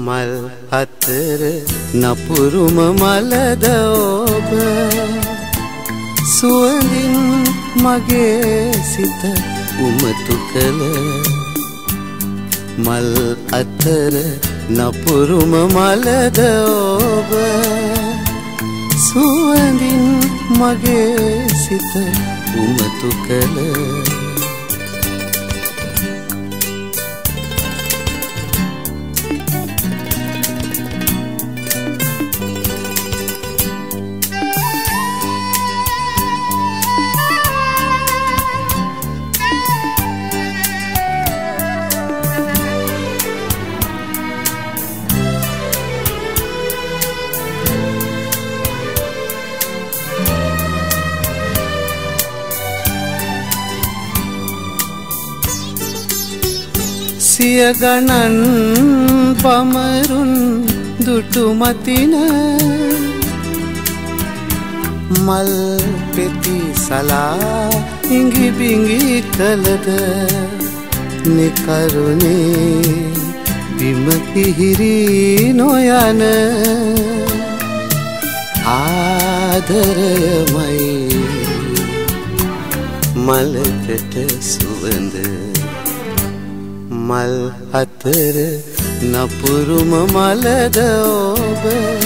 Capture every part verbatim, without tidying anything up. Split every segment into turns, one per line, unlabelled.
මල් අතර නපුරුම මලද ඔබ සුවඳින් මගේ සිත උමතු කළ මල් අතර නපුරුම මලද ඔබ සුවඳින් මගේ සිත උමතු කළ සිය ගණන් පමරුන් දුටු මතින මල් පෙති සලා ඉඟි බිඟි කළද නිකරුණේ බිම පිහිරි නොයන ආදරයමයි මලකට සුවඳ මල් අතර නපුරුම මලද ඔබ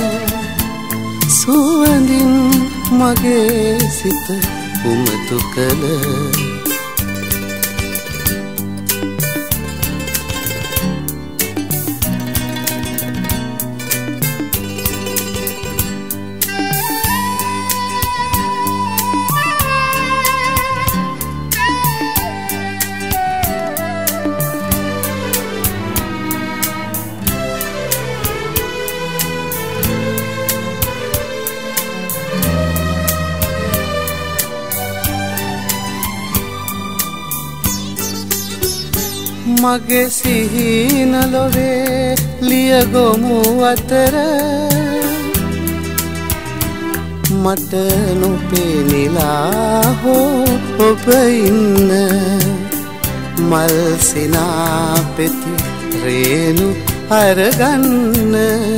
සුවඳින් මගේ සිත උමතු කළ මගේ සිහින ලොවේ ලියගොමු අතර මට නොපෙනිලා හෝ ඔබ ඉන්න මල් සිනා පෙති රේණු අරගන්න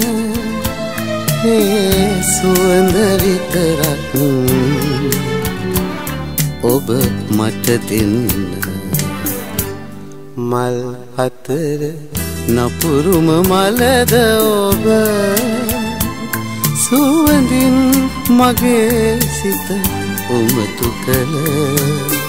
ඒ සුවඳ විතරක් ඔබ මට දෙන්න මල් අතර නපුරුම මලද ඔබ සුවඳින් මගේ සිත උමතු කළ